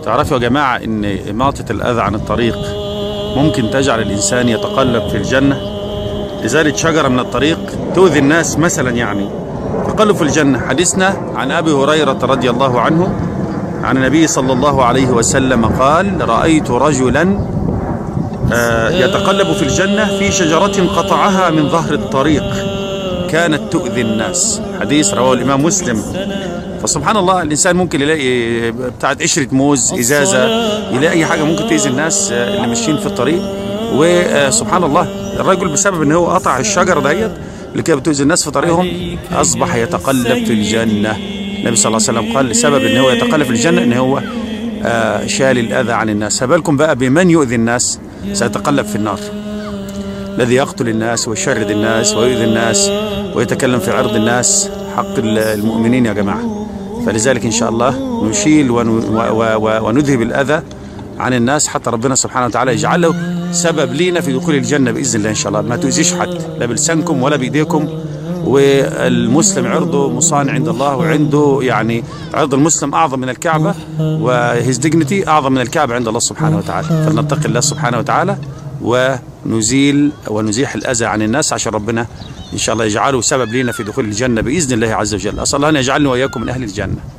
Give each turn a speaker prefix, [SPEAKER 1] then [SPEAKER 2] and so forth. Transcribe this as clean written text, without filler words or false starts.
[SPEAKER 1] تعرفوا يا جماعة إن إماطة الأذى عن الطريق ممكن تجعل الإنسان يتقلب في الجنة. إزالة شجرة من الطريق تؤذي الناس مثلا يعني تقلب في الجنة. حديثنا عن أبي هريرة رضي الله عنه عن النبي صلى الله عليه وسلم قال: رأيت رجلا يتقلب في الجنة في شجرة قطعها من ظهر الطريق كانت تؤذي الناس. حديث رواه الإمام مسلم. فسبحان الله الإنسان ممكن يلاقي بتاعت قشرة موز، إزازة، يلاقي أي حاجة ممكن تأذي الناس اللي ماشيين في الطريق. وسبحان الله الرجل بسبب إن هو قطع الشجرة ديت اللي كانت بتؤذي الناس في طريقهم أصبح يتقلب في الجنة. النبي صلى الله عليه وسلم قال لسبب إن هو يتقلب في الجنة إن هو شال الأذى عن الناس. فبالكم بقى بمن يؤذي الناس سيتقلب في النار، الذي يقتل الناس ويشرد الناس ويؤذي الناس ويتكلم في عرض الناس، حق المؤمنين يا جماعة. فلذلك إن شاء الله نشيل ونذهب الأذى عن الناس حتى ربنا سبحانه وتعالى يجعله سبب لينا في دخول الجنة بإذن الله إن شاء الله. ما تؤذيش حد لا بلسانكم ولا بإيديكم. والمسلم عرضه مصان عند الله، وعنده يعني عرض المسلم أعظم من الكعبة، وهيز ديجنتي أعظم من الكعبة عند الله سبحانه وتعالى. فلنتقي الله سبحانه وتعالى ونزيح الأذى عن الناس عشان ربنا إن شاء الله يجعله سبب لنا في دخول الجنة بإذن الله عز وجل. أسأل الله أن يجعلني وإياكم من أهل الجنة.